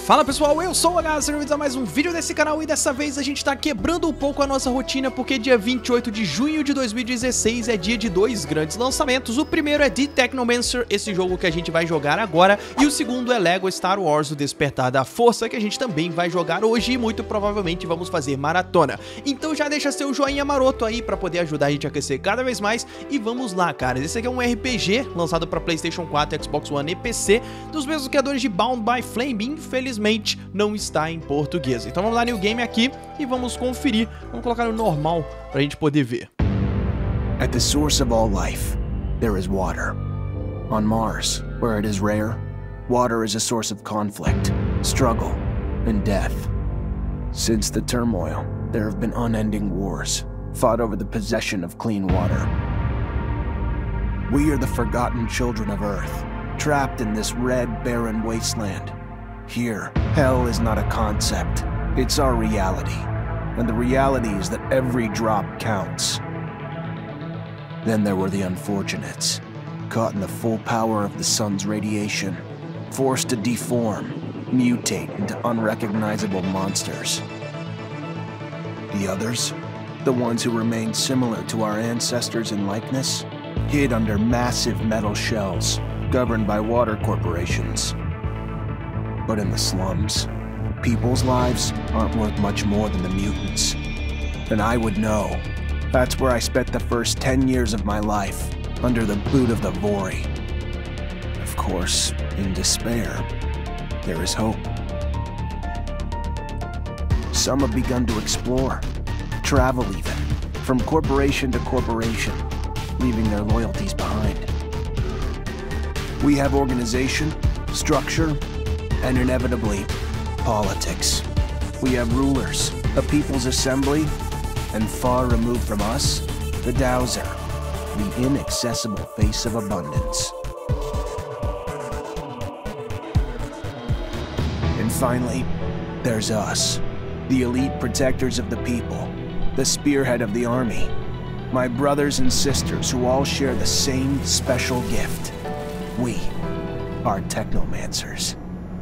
Fala pessoal, eu sou o H, sejam bem-vindos a mais um vídeo desse canal e dessa vez a gente tá quebrando um pouco a nossa rotina porque dia 28 de junho de 2016 é dia de dois grandes lançamentos. O primeiro é The Technomancer, esse jogo que a gente vai jogar agora, e o segundo é Lego Star Wars, o Despertar da Força, que a gente também vai jogar hoje e muito provavelmente vamos fazer maratona. Então já deixa seu joinha maroto aí pra poder ajudar a gente a crescer cada vez mais e vamos lá, cara. Esse aqui é um RPG lançado pra PlayStation 4, Xbox One e PC, dos mesmos criadores de Bound by Flame. Infelizmente não está em português. Então vamos lá, New Game aqui e vamos conferir. Vamos colocar no normal pra gente poder ver. At the source of all life, there is water. On Mars, where it is rare, water is a source of conflict, struggle, and death. Since the turmoil, there have been unending wars, fought over the possession of clean water. We are the forgotten children of Earth, trapped in this red, barren wasteland. Here, hell is not a concept, it's our reality. And the reality is that every drop counts. Then there were the unfortunates, caught in the full power of the sun's radiation, forced to deform, mutate into unrecognizable monsters. The others, the ones who remained similar to our ancestors in likeness, hid under massive metal shells, governed by water corporations. But in the slums, people's lives aren't worth much more than the mutants. And I would know. That's where I spent the first 10 years of my life, under the boot of the Vori. Of course, in despair, there is hope. Some have begun to explore, travel even, from corporation to corporation, leaving their loyalties behind. We have organization, structure, and inevitably, politics. We have rulers, a people's assembly, and far removed from us, the Dowser, the inaccessible face of abundance. And finally, there's us, the elite protectors of the people, the spearhead of the army, my brothers and sisters who all share the same special gift. We are Technomancers.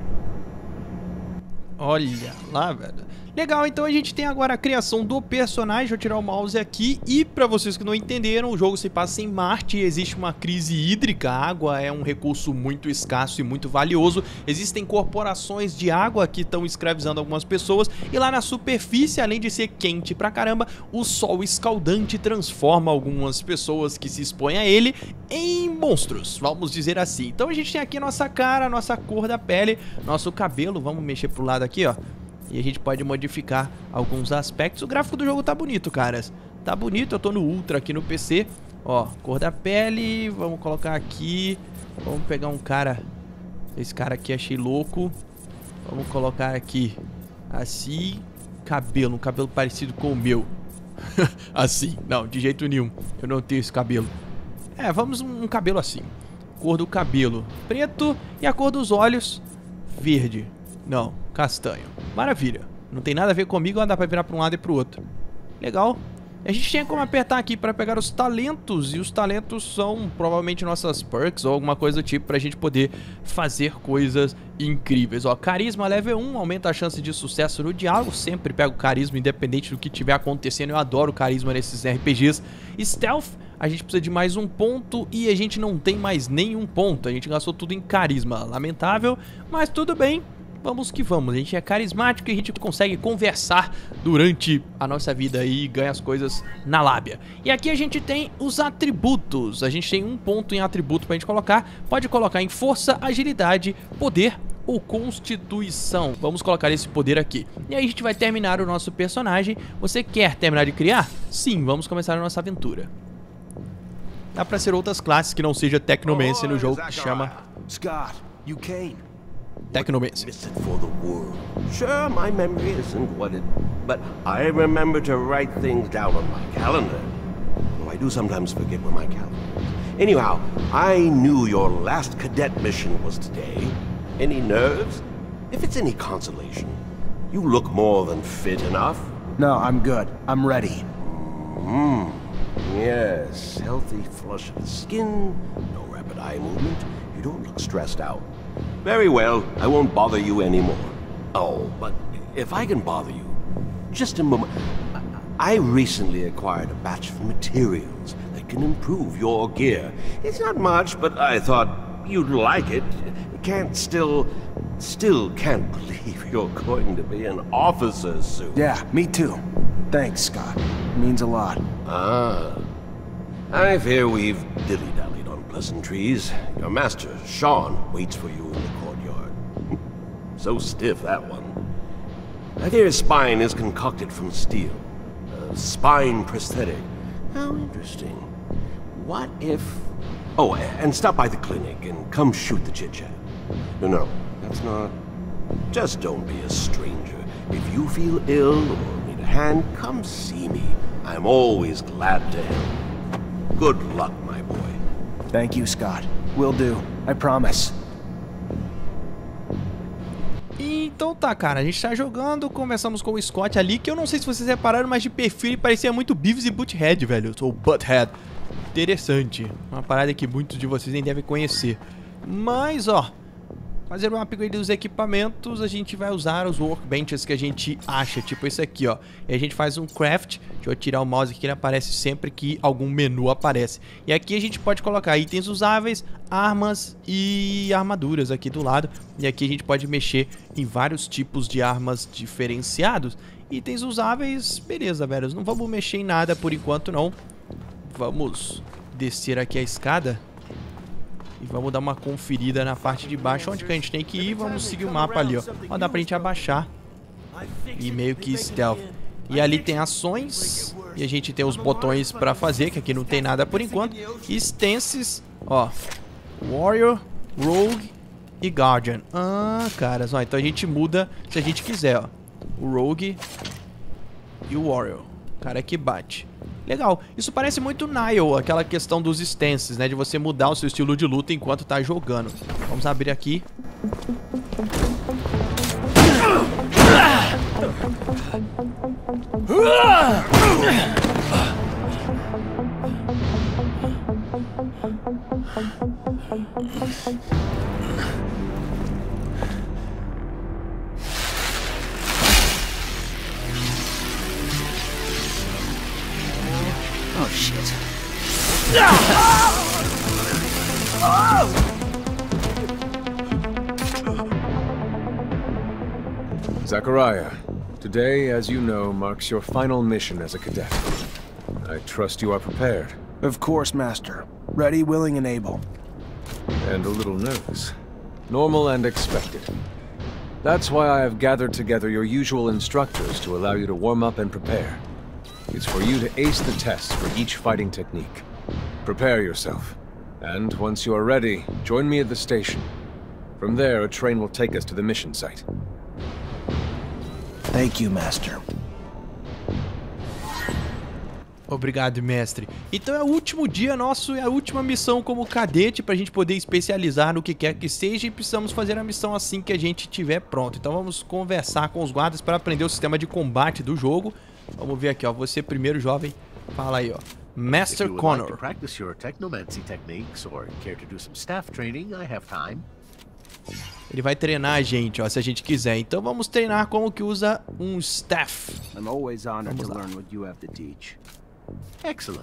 Olha lá, velho. Legal, então a gente tem agora a criação do personagem. Vou tirar o mouse aqui. E pra vocês que não entenderam, o jogo se passa em Marte e existe uma crise hídrica. A água é um recurso muito escasso e muito valioso. Existem corporações de água que estão escravizando algumas pessoas. E lá na superfície, além de ser quente pra caramba, o sol escaldante transforma algumas pessoas que se expõem a ele em monstros, vamos dizer assim. Então a gente tem aqui a nossa cara, a nossa cor da pele, nosso cabelo. Vamos mexer pro lado aqui, ó. E a gente pode modificar alguns aspectos. O gráfico do jogo tá bonito, caras. Tá bonito, eu tô no Ultra aqui no PC. Ó, cor da pele, vamos colocar aqui. Vamos pegar um cara. Esse cara aqui achei louco. Vamos colocar aqui assim. Cabelo, um cabelo parecido com o meu. Assim, não, de jeito nenhum. Eu não tenho esse cabelo. É, vamos um cabelo assim. Cor do cabelo, preto. E a cor dos olhos, verde. Não, castanho. Maravilha. Não tem nada a ver comigo, dá pra virar pra um lado e pro outro. Legal. A gente tem como apertar aqui pra pegar os talentos. E os talentos são provavelmente nossas perks ou alguma coisa do tipo pra gente poder fazer coisas incríveis. Ó, carisma level 1 aumenta a chance de sucesso no diálogo. Sempre pego carisma independente do que tiver acontecendo. Eu adoro carisma nesses RPGs. Stealth, a gente precisa de mais um ponto e a gente não tem mais nenhum ponto. A gente gastou tudo em carisma. Lamentável, mas tudo bem. Vamos que vamos, a gente é carismático e a gente consegue conversar durante a nossa vida e ganha as coisas na lábia. E aqui a gente tem os atributos, a gente tem um ponto em atributo pra gente colocar. Pode colocar em força, agilidade, poder ou constituição. Vamos colocar esse poder aqui. E aí a gente vai terminar o nosso personagem. Você quer terminar de criar? Sim, vamos começar a nossa aventura. Dá pra ser outras classes que não seja Technomancer no jogo que chama Scott, you came. Technomancer. Miss it for the world. Sure, my memory isn't what it... But I remember to write things down on my calendar. Though I do sometimes forget where my calendar is. Anyhow, I knew your last cadet mission was today. Any nerves? If it's any consolation, you look more than fit enough. No, I'm good. I'm ready. Yes, healthy flush of the skin, no rapid eye movement. You don't look stressed out. Very well, I won't bother you anymore. Oh, but if I can bother you, just a moment. I recently acquired a batch of materials that can improve your gear. It's not much, but I thought you'd like it. Still can't believe you're going to be an officer soon. Yeah, me too. Thanks, Scott. It means a lot. Ah. I fear we've dilly-dallied on pleasantries. Your master, Sean, waits for you in the courtyard. So stiff, that one. I hear his spine is concocted from steel. A spine prosthetic. How interesting. What if... Oh, and stop by the clinic and come shoot the chit-chat. No, that's not... Just don't be a stranger. If you feel ill or need a hand, come see me. I'm always glad to help. Good luck, my boy. Thank you, Scott. Will do. I promise. Então tá, cara, a gente tá jogando, conversamos com o Scott ali, que eu não sei se vocês repararam, mas de perfil ele parecia muito Beavis e Butthead, velho, ou Butthead. Interessante, uma parada que muitos de vocês nem devem conhecer. Mas, ó, fazer um upgrade dos equipamentos, a gente vai usar os workbenches que a gente acha, tipo esse aqui, ó. E a gente faz um craft, deixa eu tirar o mouse aqui, ele aparece sempre que algum menu aparece. E aqui a gente pode colocar itens usáveis, armas e armaduras aqui do lado. E aqui a gente pode mexer em vários tipos de armas diferenciados. Itens usáveis, beleza, velho, não vamos mexer em nada por enquanto não. Vamos descer aqui a escada. E vamos dar uma conferida na parte de baixo, onde que a gente tem que ir. Vamos seguir o mapa ali, ó. Ó, dá pra gente abaixar. E meio que stealth. E ali tem ações. E a gente tem os botões pra fazer, que aqui não tem nada por enquanto. E stances, ó. Warrior, Rogue e Guardian. Ah, caras, ó. Então a gente muda se a gente quiser, ó. O Rogue e o Warrior. Cara que bate. Legal, isso parece muito Nile, aquela questão dos stances, né? De você mudar o seu estilo de luta enquanto tá jogando. Vamos abrir aqui. Oh, shit. Zachariah, today, as you know, marks your final mission as a cadet. I trust you are prepared. Of course, Master. Ready, willing, and able. And a little nervous. Normal and expected. That's why I have gathered together your usual instructors to allow you to warm up and prepare. It's for you to ace the tests for each fighting technique. Prepare yourself. And once you are ready, join me at the station. From there, a train will take us to the mission site. Thank you, Master. Obrigado, mestre. Então é o último dia nosso, é a última missão como cadete pra gente poder especializar no que quer que seja e precisamos fazer a missão assim que a gente estiver pronto. Então vamos conversar com os guardas para aprender o sistema de combate do jogo. Vamos ver aqui, ó, você primeiro, jovem, fala aí, ó. Master Connor. Practice your technomancy techniques or care to do some staff training, I have time. Ele vai treinar a gente, ó, se a gente quiser. Então vamos treinar como que usa um staff. I'm always honored to learn what you have to teach. Excellent.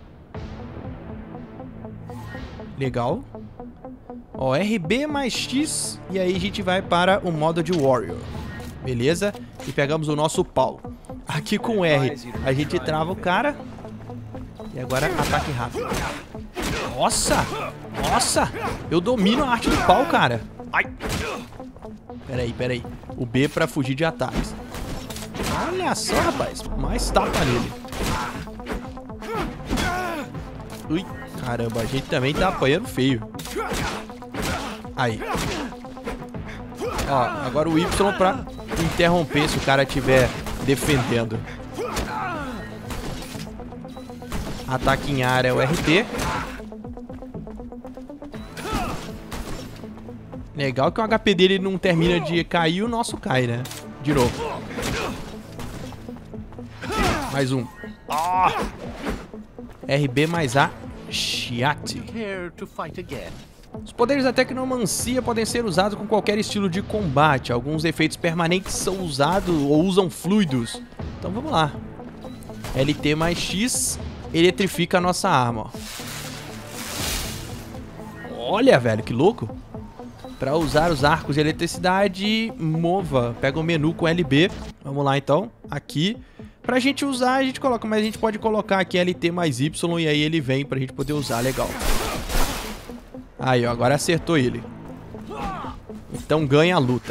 Legal. Ó, RB mais X. E aí a gente vai para o modo de Warrior. Beleza? E pegamos o nosso pau. Aqui com R a gente trava o cara. E agora ataque rápido. Nossa! Nossa! Eu domino a arte do pau, cara. Ai! Peraí. O B pra fugir de ataques. Olha só, rapaz. Mais tapa nele. Ui, caramba. A gente também tá apanhando feio. Aí. Ó, agora o Y pra interromper se o cara estiver defendendo. Ataque em área é o RT. Legal que o HP dele não termina de cair e o nosso cai, né? De novo. Mais um. RB mais A. Shiati. Care to fight again? Os poderes da tecnomancia podem ser usados com qualquer estilo de combate. Alguns efeitos permanentes são usados ou usam fluidos. Então vamos lá. LT mais X eletrifica a nossa arma, ó. Olha, velho, que louco. Para usar os arcos de eletricidade, mova. Pega o menu com LB. Vamos lá, então. Aqui. Pra gente usar, a gente coloca. Mas a gente pode colocar aqui LT mais Y e aí ele vem pra gente poder usar. Legal. Aí, ó. Agora acertou ele. Então ganha a luta.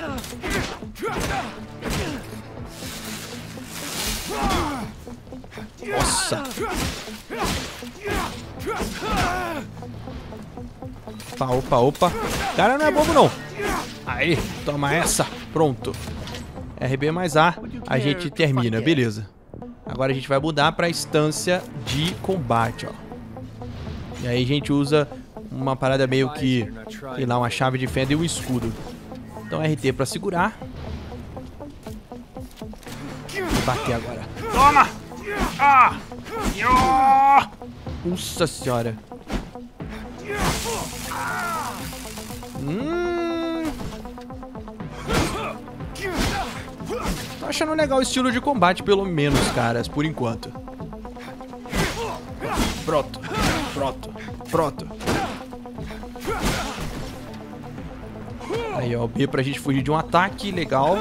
Nossa. Opa, opa, opa. Cara, não é bobo, não. Aí, toma essa. Pronto. RB mais A, a gente termina. Beleza. Agora a gente vai mudar pra instância de combate, ó. E aí a gente usa uma parada meio que, sei lá, uma chave de fenda e um escudo. Então RT pra segurar. Vou bater agora. Toma! Ah! Nossa senhora. Tô achando legal o estilo de combate, pelo menos, caras, por enquanto. Pronto, pronto, pronto. Aí, ó, o B pra gente fugir de um ataque, legal.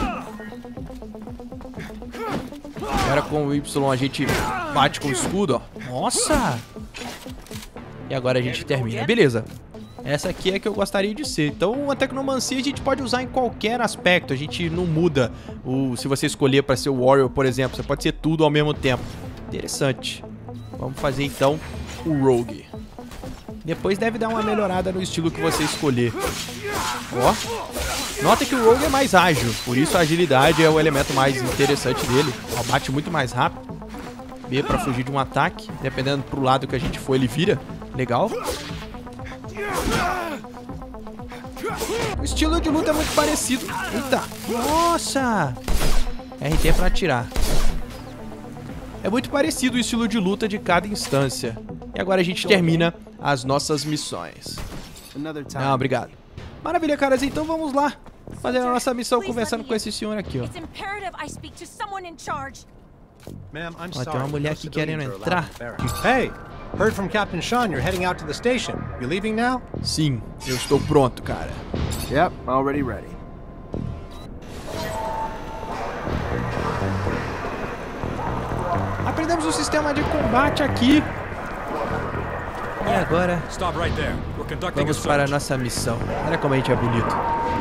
Agora com o Y a gente bate com o escudo, ó. Nossa! E agora a gente termina. Beleza. Essa aqui é que eu gostaria de ser. Então a tecnomancia a gente pode usar em qualquer aspecto. A gente não muda. Se você escolher para ser o Warrior, por exemplo, você pode ser tudo ao mesmo tempo. Interessante. Vamos fazer então o Rogue. Depois deve dar uma melhorada no estilo que você escolher. Ó. Nota que o Rogue é mais ágil. Por isso a agilidade é o elemento mais interessante dele. Ó, bate muito mais rápido. B para fugir de um ataque. Dependendo pro lado que a gente for, ele vira. Legal. O estilo de luta é muito parecido. Eita. Nossa. RT pra atirar. É muito parecido o estilo de luta de cada instância. E agora a gente termina as nossas missões. Não, obrigado. Maravilha, caras. Então vamos lá fazer a nossa missão conversando com esse senhor aqui, ó. Ó, tem uma mulher aqui querendo entrar. Hey, heard from Captain Sean you're heading out to the station. You leaving now? Sim, eu estou pronto, cara. Yep, already ready. Aprendemos o sistema de combate aqui. E agora vamos para a nossa missão. Olha como a gente é bonito.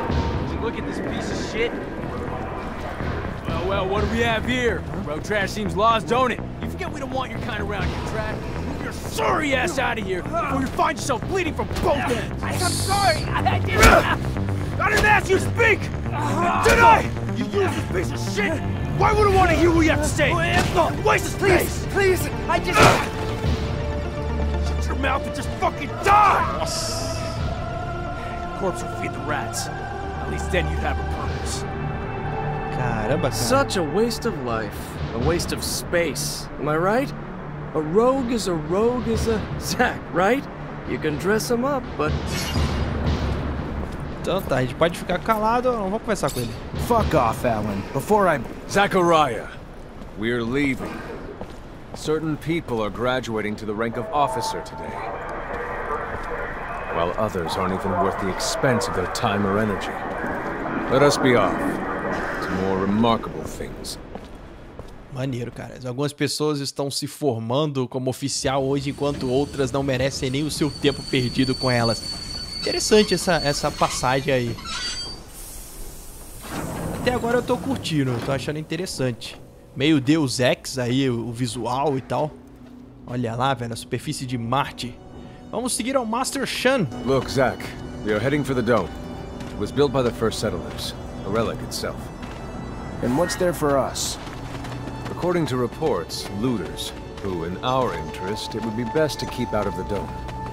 Well, what do we have here? Road trash seems lost, don't it? You forget we don't want your kind around here, trash. Move your sorry ass out of here before you find yourself bleeding from both ends. I'm sorry. I didn't ask you to speak. Did I? You useless piece of shit. Why would I want to hear what you have to say? Waste of space. Please, I just... Shut your mouth and just fucking die. Corpse will feed the rats. At least then you'd have a purpose. Caramba, cara. Such a waste of life. A waste of space. Am I right? A rogue is a Zack, right? You can dress him up, but... Então tá, a gente pode ficar calado, não vou conversar com ele. Fuck off, Alan. Before I... Zachariah, we're leaving. Certain people are graduating to the rank of officer today, while others aren't even worth the expense of their time or energy. Let us be off to more remarkable things. Maneiro, cara. Algumas pessoas estão se formando como oficial hoje, enquanto outras não merecem nem o seu tempo perdido com elas. Interessante essa passagem aí. Até agora eu tô curtindo, tô achando interessante. Meio Deus Ex aí, o visual e tal. Olha lá, velho, a superfície de Marte. Vamos seguir ao Master Shan. Look, Zack, we are heading for the dome. It was built by the first settlers, a relic itself. And what's there for us? According to reports, looters, who, in our interest, it would be best to keep out of the dome.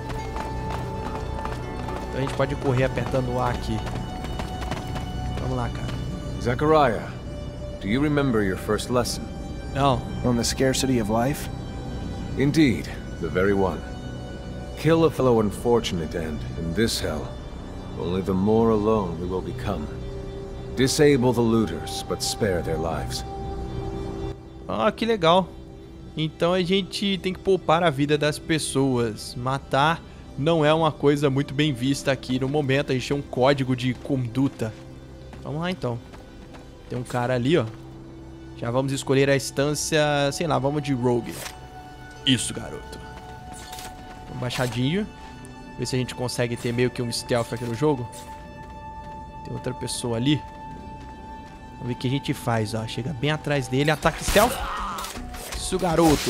Então a gente pode correr apertando o A aqui. Vamos lá, cara. Zachariah, do you remember your first lesson? Não. On the scarcity of life? Indeed, the very one. Kill a fellow unfortunate and, in this hell, only the more alone we will become. Disable the looters, but spare their lives. Ah, que legal. Então a gente tem que poupar a vida das pessoas. Matar não é uma coisa muito bem vista aqui no momento. A gente tem um código de conduta. Vamos lá então. Tem um cara ali, ó. Já vamos escolher a instância, sei lá, vamos de Rogue. Isso, garoto. Um baixadinho. Ver se a gente consegue ter meio que um stealth aqui no jogo. Tem outra pessoa ali. Vamos ver o que a gente faz, ó. Chega bem atrás dele, ataque stealth. Isso, garoto.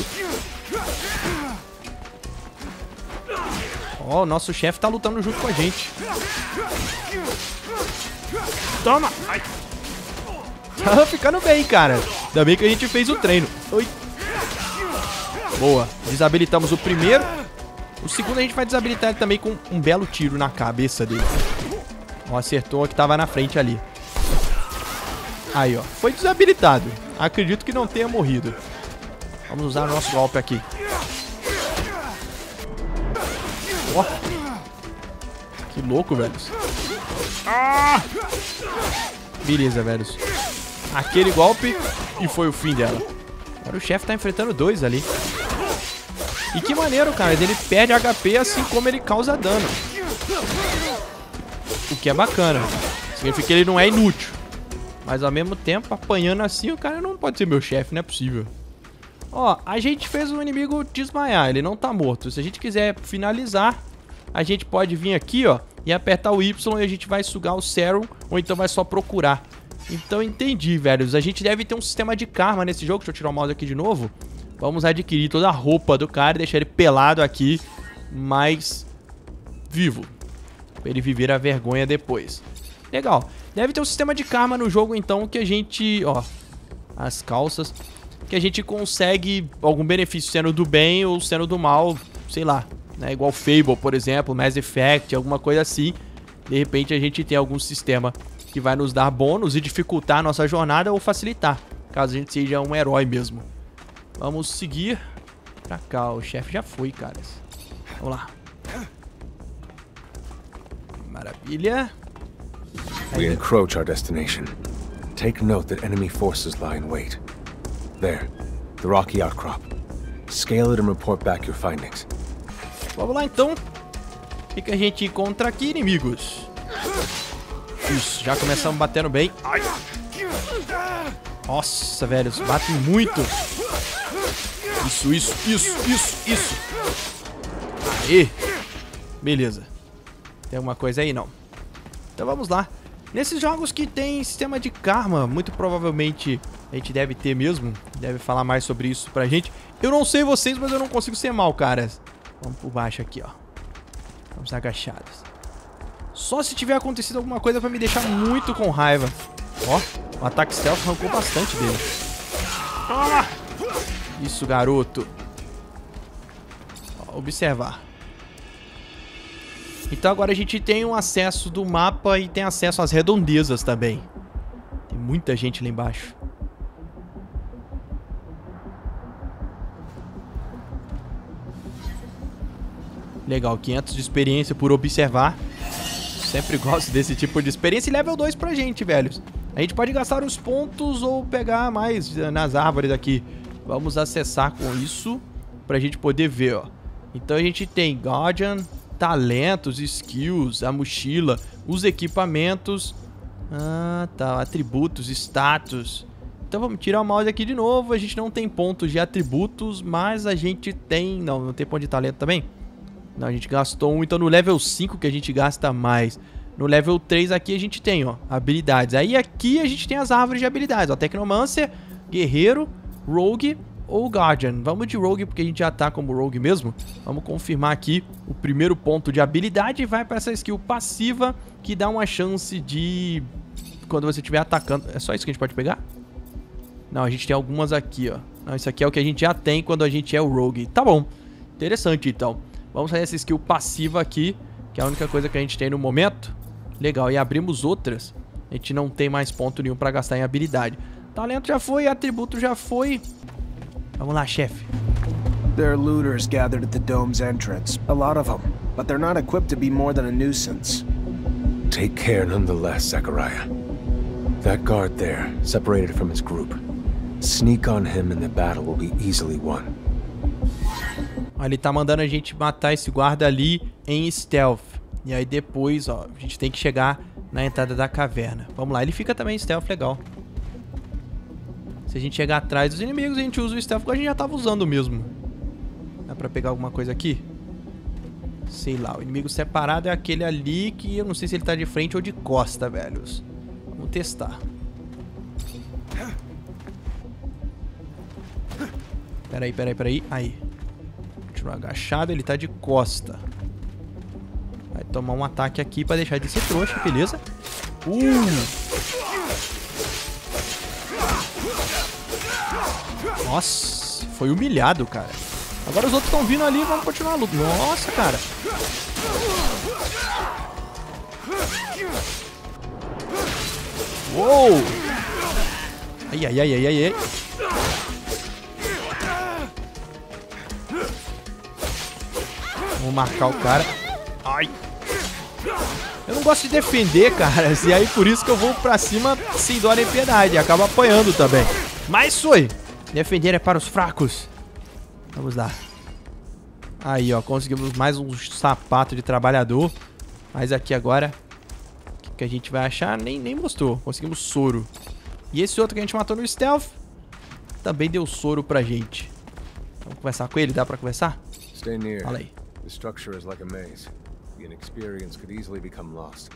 Ó, o nosso chefe tá lutando junto com a gente. Toma! Ai. Tá ficando bem, cara. Ainda bem que a gente fez o treino. Oi. Boa. Desabilitamos o primeiro. O segundo a gente vai desabilitar ele também com um belo tiro na cabeça dele. Ó, acertou a que tava na frente ali. Aí, ó. Foi desabilitado. Acredito que não tenha morrido. Vamos usar o nosso golpe aqui. Ó. Que louco, velhos. Ah! Beleza, velhos. Aquele golpe e foi o fim dela. Agora o chefe tá enfrentando dois ali. E que maneiro, cara. Ele perde HP assim como ele causa dano. O que é bacana. Significa que ele não é inútil. Mas ao mesmo tempo, apanhando assim, o cara não pode ser meu chefe, não é possível. Ó, a gente fez o inimigo desmaiar, ele não tá morto. Se a gente quiser finalizar, a gente pode vir aqui, ó, e apertar o Y e a gente vai sugar o Serum, ou então vai só procurar. Então entendi, velhos. A gente deve ter um sistema de karma nesse jogo. Deixa eu tirar o mouse aqui de novo. Vamos adquirir toda a roupa do cara e deixar ele pelado aqui, mas vivo. Pra ele viver a vergonha depois. Legal. Deve ter um sistema de karma no jogo, então, que a gente... Ó, as calças. Que a gente consegue algum benefício sendo do bem ou sendo do mal, sei lá. Né? Igual Fable, por exemplo, Mass Effect, alguma coisa assim. De repente a gente tem algum sistema que vai nos dar bônus e dificultar a nossa jornada ou facilitar, caso a gente seja um herói mesmo. Vamos seguir pra cá. O chefe já foi, caras. Vamos lá. Maravilha. We encroach our destination. Take note that enemy forces lie in wait. There, the rocky outcrop. Scale it and report back your findings. Vamos lá então. O que a gente encontra aqui, inimigos? Isso, já começamos batendo bem. Ai. Nossa, velho, batem muito. Isso. Aê. Beleza. Tem alguma coisa aí? Não. Então vamos lá. Nesses jogos que tem sistema de karma, muito provavelmente a gente deve ter mesmo. Deve falar mais sobre isso pra gente. Eu não sei vocês, mas eu não consigo ser mal, caras. Vamos por baixo aqui, ó. Vamos agachados. Só se tiver acontecido alguma coisa pra me deixar muito com raiva. Ó, o ataque stealth arrancou bastante dele. Toma! Isso, garoto. Ó, observar. Então agora a gente tem um acesso do mapa e tem acesso às redondezas também. Tem muita gente lá embaixo. Legal, 500 de experiência por observar. Sempre gosto desse tipo de experiência. E level 2 pra gente, velhos. A gente pode gastar os pontos ou pegar mais nas árvores aqui. Vamos acessar com isso pra gente poder ver, ó. Então a gente tem Guardian, talentos, skills, a mochila, os equipamentos. Ah, tá. Atributos, status. Então vamos tirar o mouse aqui de novo. A gente não tem pontos de atributos, mas a gente tem... Não tem ponto de talento também? Não, a gente gastou um. Então no level 5 que a gente gasta mais. No level 3 aqui a gente tem, ó, habilidades. Aí aqui a gente tem as árvores de habilidades, ó. Tecnomancer, Guerreiro, Rogue ou Guardian. Vamos de Rogue porque a gente já tá como Rogue mesmo. Vamos confirmar aqui o primeiro ponto de habilidade. E vai para essa skill passiva que dá uma chance de... Quando você estiver atacando... É só isso que a gente pode pegar? Não, a gente tem algumas aqui, ó. Não, isso aqui é o que a gente já tem quando a gente é o Rogue. Tá bom. Interessante, então. Vamos fazer essa skill passiva aqui, que é a única coisa que a gente tem no momento. Legal, e abrimos outras. A gente não tem mais ponto nenhum pra gastar em habilidade. Talento já foi, atributo já foi. Vamos lá, chefe. There are looters gathered at the dome's entrance. A lot of them. But they're not equipped to be more than a nuisance. Take care nonetheless, Zachariah. That guard there, separated from his group. Sneak on him and the battle will be easily won. Ele tá mandando a gente matar esse guarda ali em stealth. E aí depois, ó, a gente tem que chegar na entrada da caverna. Vamos lá, ele fica também em stealth, legal. Se a gente chegar atrás dos inimigos, a gente usa o stealth que a gente já tava usando mesmo. Dá pra pegar alguma coisa aqui? Sei lá, o inimigo separado é aquele ali que eu não sei se ele tá de frente ou de costa, velhos. Vamos testar. Peraí. Aí. Continua agachado, ele tá de costa. Vai tomar um ataque aqui pra deixar de ser trouxa, beleza? Nossa, foi humilhado, cara. Agora os outros estão vindo ali e vamos continuar a luta. Nossa, cara. Uou! Ai. Vamos marcar o cara. Ai. Eu não gosto de defender, cara. E aí por isso que eu vou pra cima sem dó nem piedade. Acaba apanhando também. Mas foi. Defender é para os fracos. Vamos lá. Aí, ó. Conseguimos mais um sapato de trabalhador. Mas aqui agora... O que a gente vai achar? Nem mostrou. Conseguimos soro. E esse outro que a gente matou no stealth também deu soro pra gente. Vamos conversar com ele? Dá pra conversar? Stay near. Fala aí. The structure is like a maze. The inexperience could easily become lost.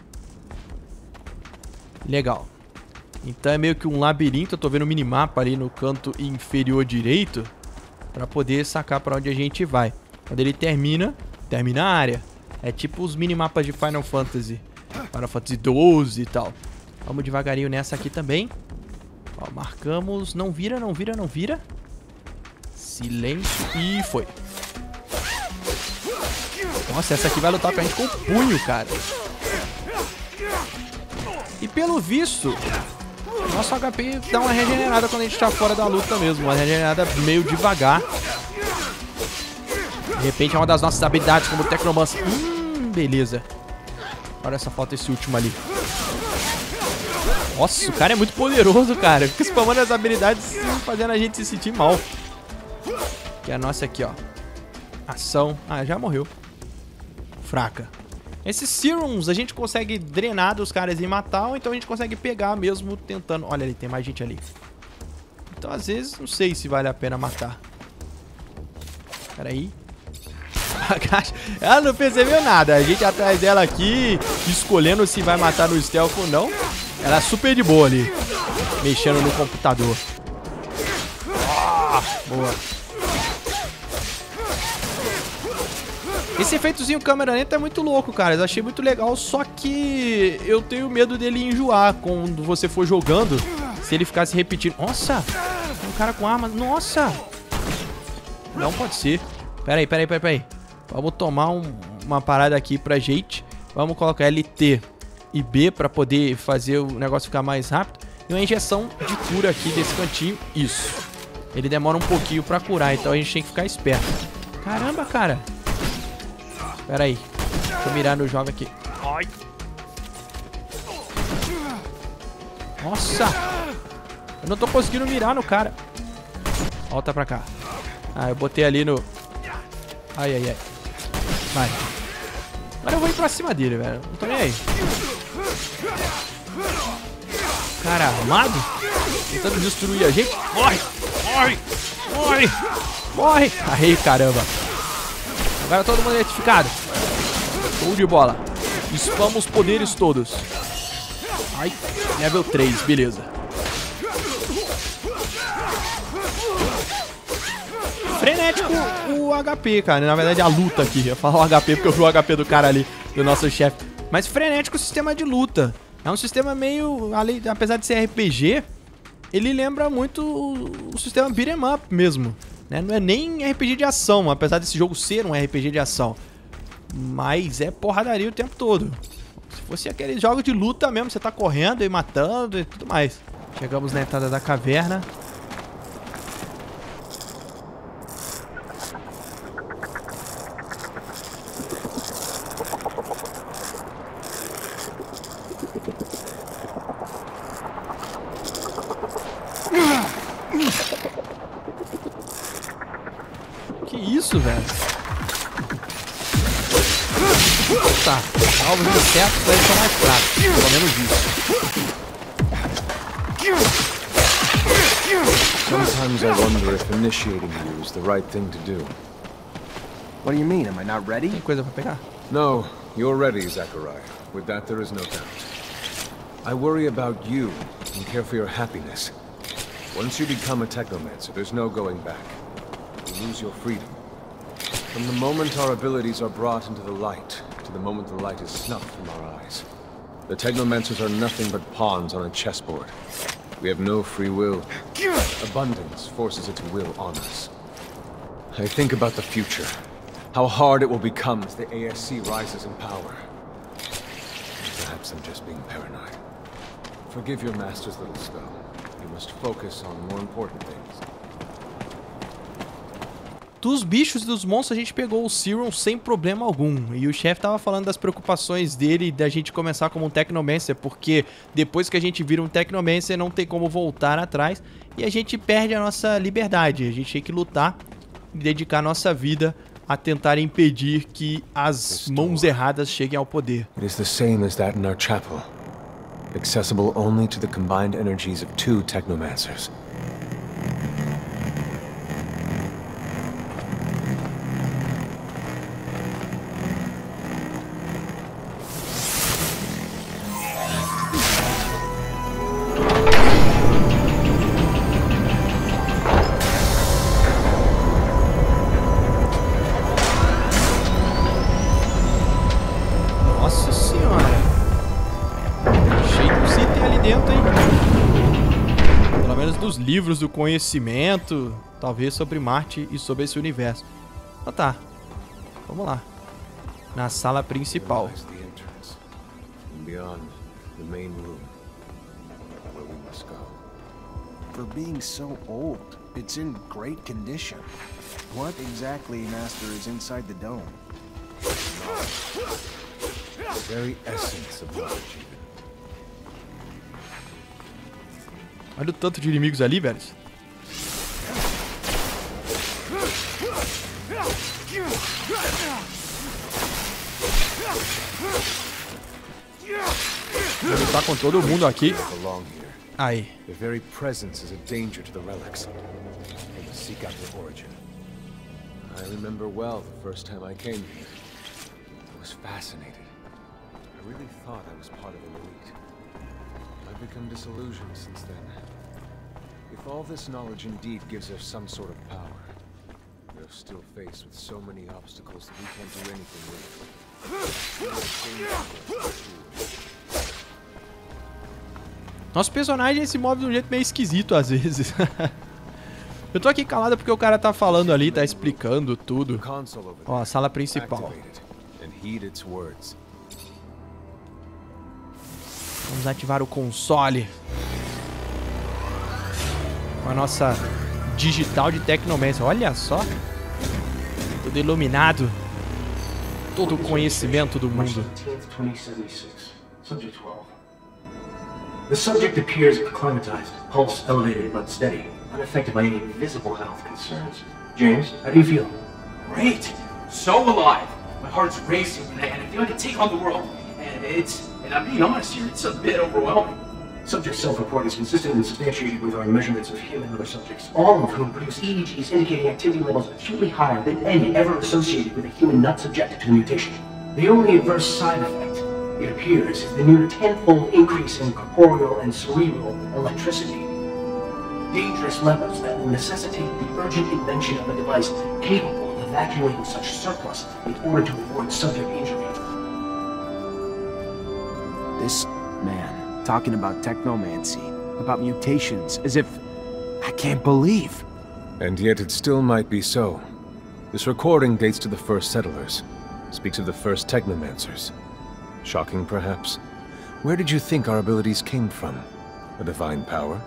Legal. Então é meio que um labirinto. Eu tô vendo o minimapa ali no canto inferior direito pra poder sacar pra onde a gente vai. Quando ele termina a área. É tipo os minimapas de Final Fantasy. Final Fantasy 12 e tal. Vamos devagarinho nessa aqui também. Ó, marcamos. Não vira. Silêncio. E foi. Nossa, essa aqui vai lutar com a gente com o punho, cara. E pelo visto, nosso HP dá uma regenerada quando a gente tá fora da luta mesmo. Uma regenerada meio devagar. De repente é uma das nossas habilidades como Tecnomancer. Beleza. Agora só falta esse último ali. Nossa, o cara é muito poderoso, cara. Fica spamando as habilidades fazendo a gente se sentir mal. Que é a nossa aqui, ó. Ação. Ah, já morreu. Fraca. Esses serums a gente consegue drenar dos caras e matar, ou então a gente consegue pegar mesmo tentando... Olha ali, tem mais gente ali. Então às vezes não sei se vale a pena matar. Pera aí. Ela não percebeu nada. A gente atrás dela aqui, escolhendo se vai matar no stealth ou não. Ela é super de boa ali, mexendo no computador. Boa. Esse efeitozinho câmera lenta é muito louco, cara. Eu achei muito legal, só que eu tenho medo dele enjoar quando você for jogando. Se ele ficar se repetindo. Nossa! Tem um cara com arma. Nossa! Não pode ser. Pera aí. Vamos tomar uma parada aqui pra gente. Vamos colocar LT e B pra poder fazer o negócio ficar mais rápido. E uma injeção de cura aqui desse cantinho. Isso. Ele demora um pouquinho pra curar, então a gente tem que ficar esperto. Caramba, cara. Pera aí. Deixa eu mirar no jogo aqui. Ai. Nossa. Eu não tô conseguindo mirar no cara. Volta pra cá. Ah, eu botei ali no... Ai. Vai. Agora eu vou ir pra cima dele, velho. Não tô nem aí. Cara armado? Tentando destruir a gente. Morre. Aí, caramba. Agora todo mundo identificado. Show de bola. Spama os poderes todos. Ai, level 3, beleza. Frenético o HP, cara. Na verdade a luta aqui. Eu falo o HP porque eu vi o HP do cara ali, do nosso chefe. Mas frenético o sistema de luta. É um sistema meio... Apesar de ser RPG, ele lembra muito o sistema beat'em up mesmo. Não é nem RPG de ação, apesar desse jogo ser um RPG de ação. Mas é porradaria o tempo todo. Se fosse aqueles jogos de luta mesmo, você tá correndo e matando e tudo mais. Chegamos na entrada da caverna. Que isso, velho? Tá, alvos insetos aí são mais fracos, pelo menos isso. Sometimes I wonder if initiating you is the right thing to do. What do you mean? Am I not ready? Tem coisa pra pegar? No, you're ready, Zachariah. With that, there is no doubt. I worry about you and care for your happiness. Once you become a technomancer, there's no going back. You lose your freedom. From the moment our abilities are brought into the light, to the moment the light is snuffed from our eyes. The technomancers are nothing but pawns on a chessboard. We have no free will. Abundance forces its will on us. I think about the future. How hard it will become as the ASC rises in power. Perhaps I'm just being paranoid. Forgive your master's little spell. You must focus on more important things. Dos bichos e dos monstros a gente pegou o Serum sem problema algum. E o chefe tava falando das preocupações dele da gente começar como um Technomancer, porque depois que a gente vira um Technomancer não tem como voltar atrás e a gente perde a nossa liberdade. A gente tem que lutar e dedicar a nossa vida a tentar impedir que as mãos erradas cheguem ao poder. It is the same as that in our chapel. Accessible only to the combined energies of 2 Technomancers. Nossa senhora. Cheio de item ali dentro, hein? Pelo menos dos livros do conhecimento. Talvez sobre Marte e sobre esse universo. Ah, tá. Vamos lá. Na sala principal. Lies the entrance, and beyond, the main room, where we must go. For being so old, it's in great condition. What exactly, Master, is inside the dome? The very essence of knowledge, even. Olha o tanto de inimigos ali, velho. Vou lutar com todo mundo aqui. They belong here. Aí. Their very presence is a danger to the relics. They must seek out their origin. I remember well the first time I came here. I was fascinated. I really thought I was part of an elite. I've become disillusioned since then. If all this knowledge indeed gives us some sort of power, we are still faced with so many obstacles that we can't do anything with. Nosso personagem se move de um jeito meio esquisito às vezes. Eu tô aqui calado porque o cara tá falando ali, tá explicando tudo. Ó, a sala principal. Vamos ativar o console. Com a nossa digital de Technomancer. Olha só. Tudo iluminado. Todo o conhecimento do mundo. The subject appears acclimatized, pulse elevated but steady, unaffected by any visible health concerns. James, how do you feel? Great! So alive! My heart's racing and I feel like I can take on the world. And I'm being honest here, it's a bit overwhelming. Subject's self-report is consistent and substantiated with our measurements of him and other subjects, all of whom produce EEGs indicating activity levels acutely higher than any ever associated with a human not subjected to the mutation. The only adverse side effect, it appears, is the near tenfold increase in corporeal and cerebral electricity. Dangerous levels that will necessitate the urgent invention of a device capable of evacuating such surplus in order to avoid subject injury. This man, talking about technomancy, about mutations, as if... I can't believe. And yet it still might be so. This recording dates to the first settlers. Speaks of the first Technomancers. Shocking, perhaps. Where did you think our abilities came from? A divine power?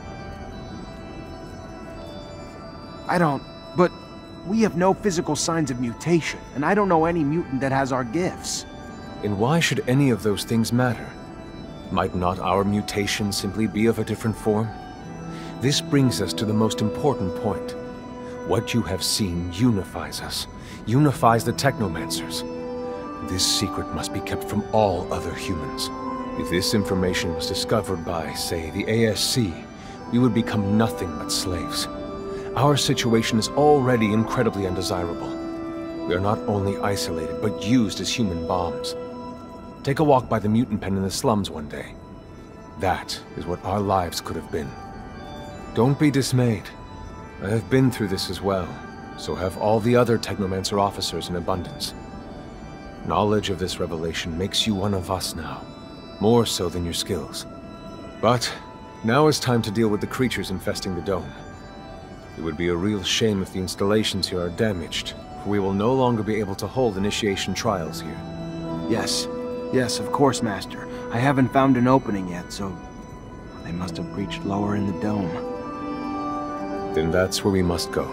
I don't... But we have no physical signs of mutation, and I don't know any mutant that has our gifts. And why should any of those things matter? Might not our mutation simply be of a different form? This brings us to the most important point. What you have seen unifies us, unifies the Technomancers. This secret must be kept from all other humans. If this information was discovered by, say, the ASC, we would become nothing but slaves. Our situation is already incredibly undesirable. We are not only isolated, but used as human bombs. Take a walk by the mutant pen in the slums one day. That is what our lives could have been. Don't be dismayed. I have been through this as well, so have all the other Technomancer officers in abundance. Knowledge of this revelation makes you one of us now, more so than your skills. But now is time to deal with the creatures infesting the dome. It would be a real shame if the installations here are damaged, for we will no longer be able to hold initiation trials here. Yes. Yes, of course, Master. I haven't found an opening yet, so they must have breached lower in the dome. Then that's where we must go.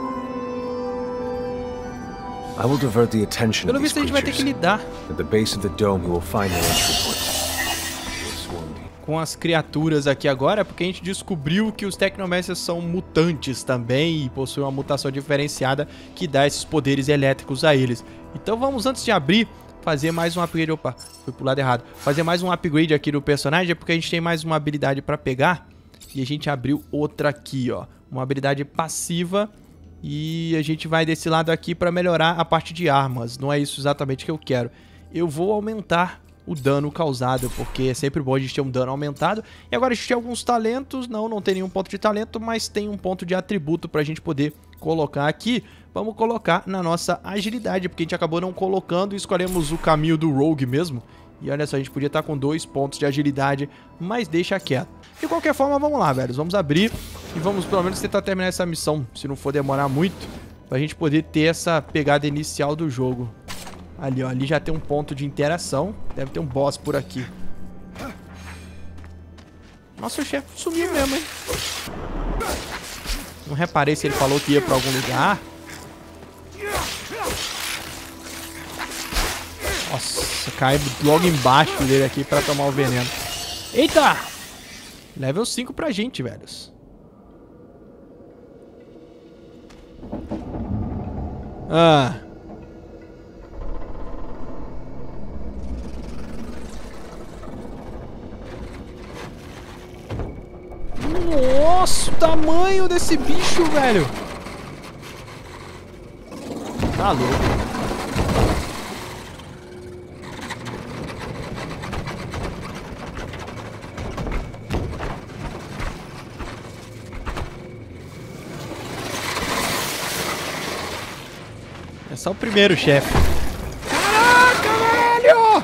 I will divert the attention of these creatures. At the base of the dome, you will find an entry point. Com as criaturas aqui agora, porque a gente descobriu que os Technomancers são mutantes também e possuem uma mutação diferenciada que dá esses poderes elétricos a eles. Então vamos, antes de abrir, fazer mais um upgrade. Opa, fui pro lado errado. Fazer mais um upgrade aqui do personagem, porque a gente tem mais uma habilidade pra pegar. E a gente abriu outra aqui, ó. Uma habilidade passiva. E a gente vai desse lado aqui pra melhorar a parte de armas. Não é isso exatamente que eu quero. Eu vou aumentar o dano causado, porque é sempre bom a gente ter um dano aumentado. E agora a gente tem alguns talentos. Não tem nenhum ponto de talento, mas tem um ponto de atributo pra gente poder colocar aqui. Vamos colocar na nossa agilidade, porque a gente acabou não colocando e escolhemos o caminho do Rogue mesmo. E olha só, a gente podia estar com 2 pontos de agilidade, mas deixa quieto. De qualquer forma, vamos lá, velho. Vamos abrir e vamos pelo menos tentar terminar essa missão, se não for demorar muito, pra gente poder ter essa pegada inicial do jogo. Ali, ó. Ali já tem um ponto de interação. Deve ter um boss por aqui. Nossa, o chefe sumiu mesmo, hein? Não reparei se ele falou que ia pra algum lugar. Nossa, cai logo embaixo dele aqui pra tomar o veneno. Eita! Level 5 pra gente, velhos. Nossa, o tamanho desse bicho, velho. Tá louco. É só o primeiro chefe. Caraca, velho!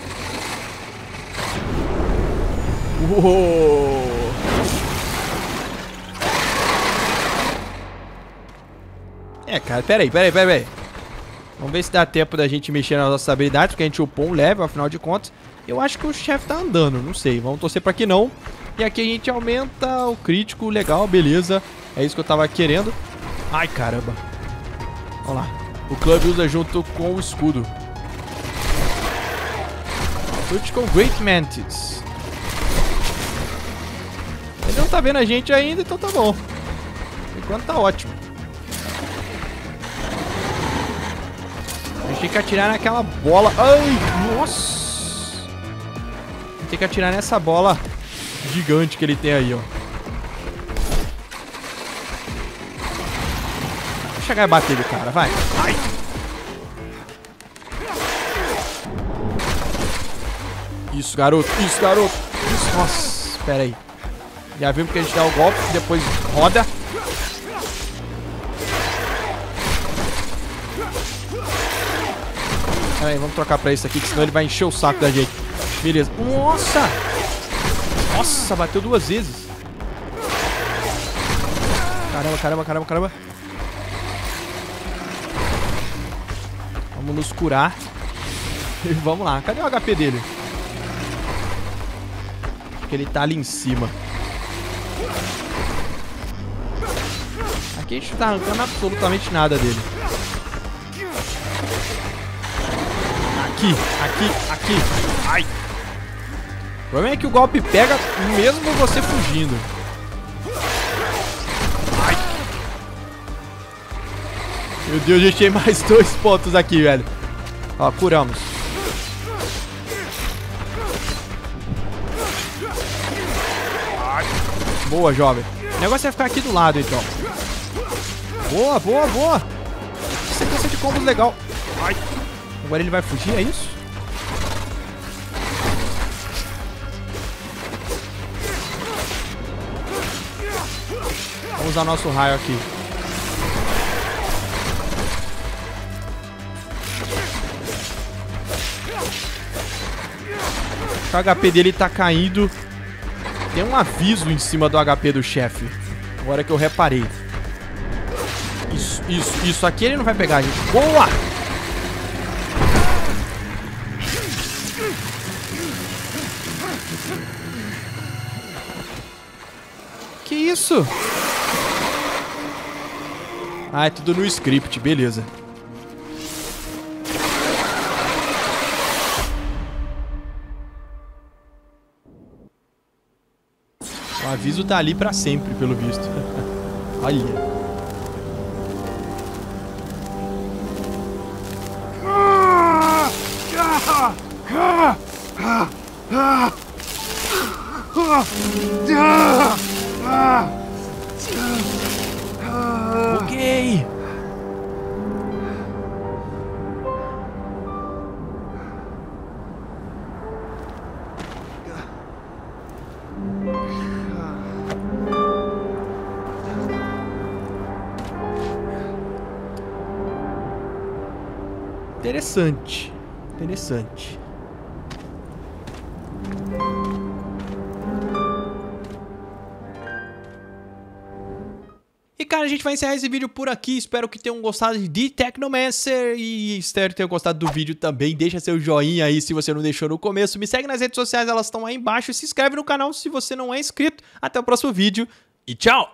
Uou! É, cara, peraí. Vamos ver se dá tempo da gente mexer nas nossas habilidades, porque a gente upou um level, afinal de contas. Eu acho que o chefe tá andando, não sei. Vamos torcer pra que não. E aqui a gente aumenta o crítico, legal, beleza. É isso que eu tava querendo. Ai, caramba. Vamos lá. O Club usa junto com o escudo. Lute com Great Mantis. Ele não tá vendo a gente ainda, então tá bom. Enquanto tá ótimo. A gente tem que atirar naquela bola. Ai, nossa. Tem que atirar nessa bola gigante que ele tem aí, ó. Vou chegar e bater ele, cara, vai. Ai. Isso, garoto. Isso, garoto. Isso. Nossa, pera aí. Já vimos que a gente dá o golpe, depois roda. Pera aí, vamos trocar pra isso aqui, que senão ele vai encher o saco da gente. Beleza. Nossa! Nossa, bateu 2 vezes. Caramba. Vamos nos curar. E vamos lá. Cadê o HP dele? Acho que ele tá ali em cima. Aqui a gente não tá arrancando absolutamente nada dele. Aqui. Ai. O problema é que o golpe pega mesmo você fugindo. Meu Deus, a gente tem mais 2 pontos aqui, velho. Ó, curamos. Boa, jovem. O negócio é ficar aqui do lado, então. Boa, boa, boa. Sequência de combos legal. Ai. Agora ele vai fugir, é isso? Vamos usar nosso raio aqui. O HP dele tá caindo. Tem um aviso em cima do HP do chefe. Agora que eu reparei. Isso aqui ele não vai pegar, gente. Boa! Que isso? Ah, é tudo no script, beleza. O aviso tá ali pra sempre, pelo visto. Olha. Ok. Interessante. Interessante. E cara, a gente vai encerrar esse vídeo por aqui. Espero que tenham gostado de Technomancer. E espero que tenham gostado do vídeo também. Deixa seu joinha aí se você não deixou no começo. Me segue nas redes sociais, elas estão aí embaixo. E se inscreve no canal se você não é inscrito. Até o próximo vídeo e tchau!